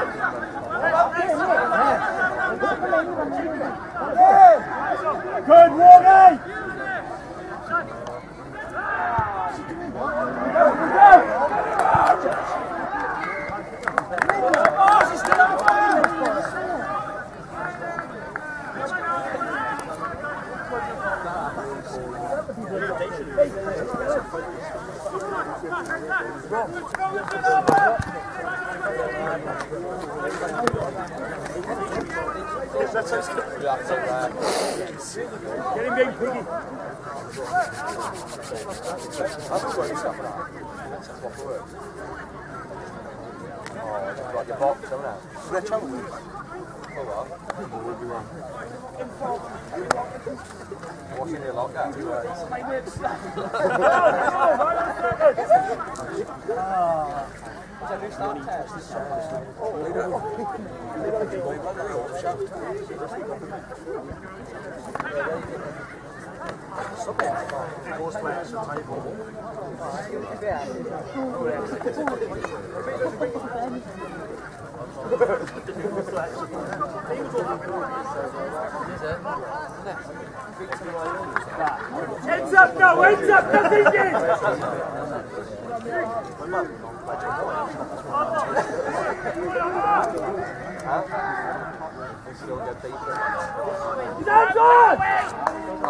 Good, Warney! Get him being piggy. Like your box, isn't it? We're chunky. What's in your locker? Heads up now, heads up, nothing yet! Hands on!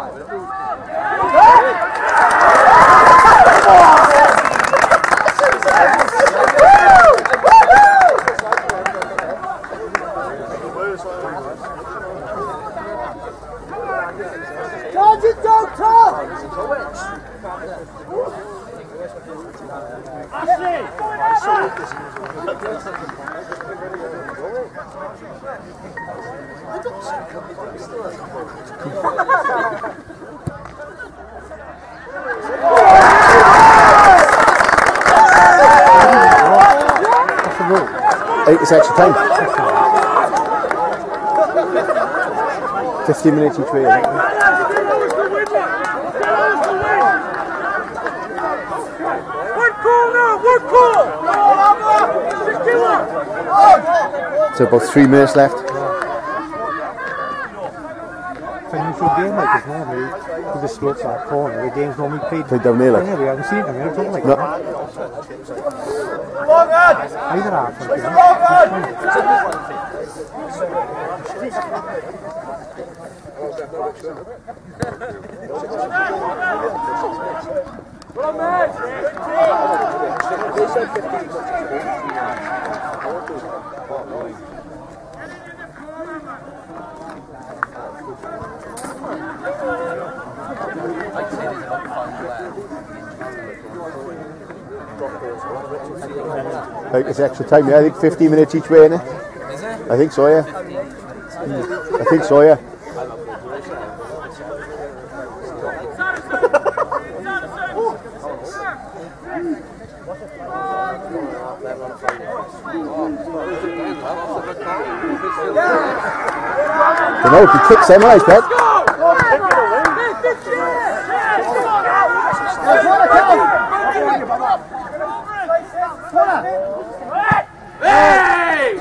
Charge it down, Tom! It's extra time. 15 minutes each way. So about 3 minutes left. It's an unusual game like this normally. With the slopes that corner, the game's normally played down there like. Yeah, we haven't seen them. It's like No. that. Either half. Like it's extra time, yeah. I think 15 minutes each way, innit? Is it? I think so, yeah. I think so, yeah. I don't know if he kicks them, I bet. Hey!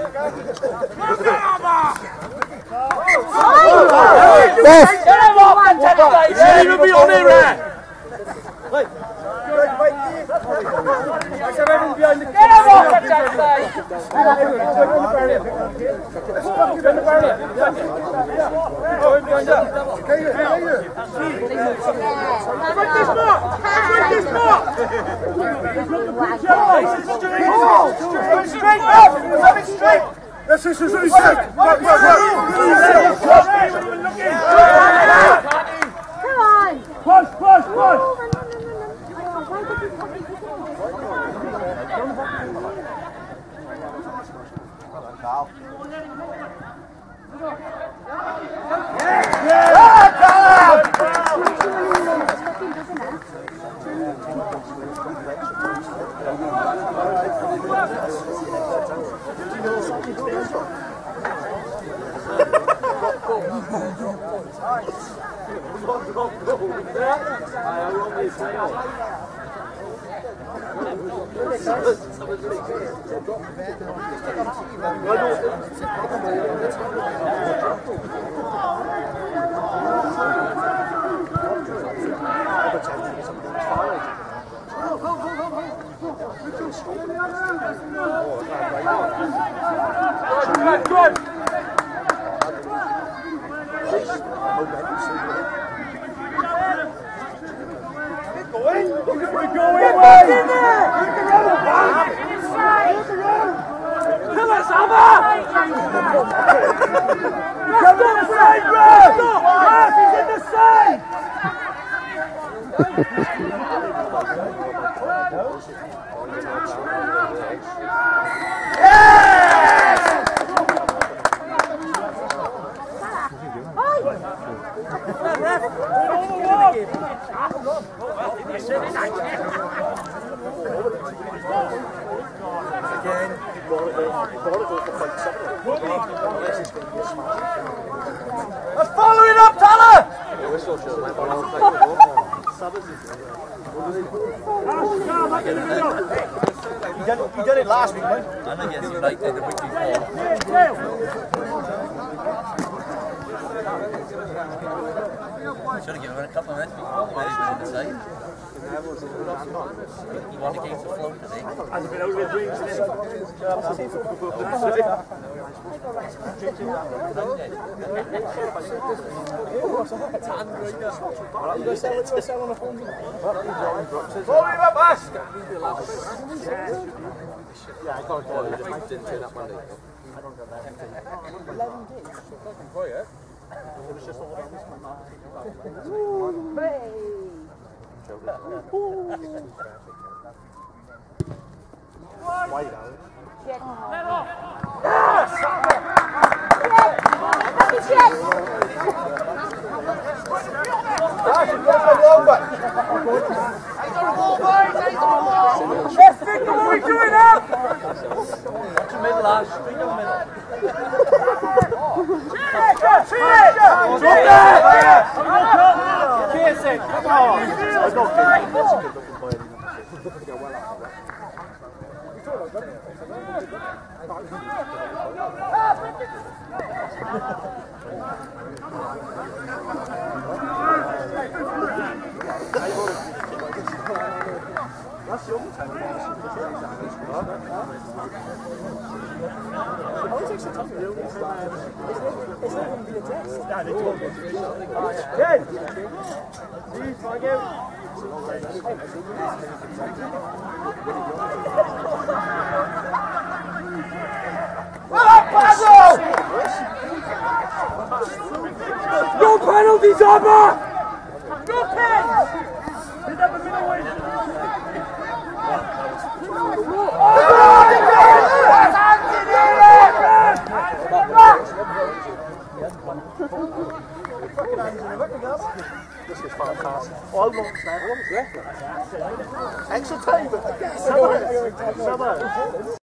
Shouldn't even be on here, man! Get him off the straight up! Straight! This is really straight! Come on! Push, push, push! Let's follow it up, Tyler! You did it last week, mate. I think yes, you like the week before. Should have given him a couple of minutes before where he was in the side. He won against the float today. Hasn't been over the dreams today. Follow him up, Ash! Yeah, I can't tell you. Just didn't turn up Monday. Let's think of what we're doing now! Watch the middle, Ash. Straight down the middle. No penalties, Abba! No pens! Did that the middle way? This is fantastic. I want that. Extra time, but